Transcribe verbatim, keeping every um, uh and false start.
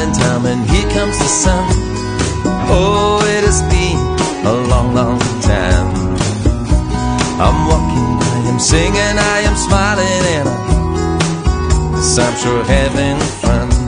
in time, and here comes the sun. Oh, it has been a long, long time. I'm walking, I am singing, I am smiling, and I'm, I'm sure having fun.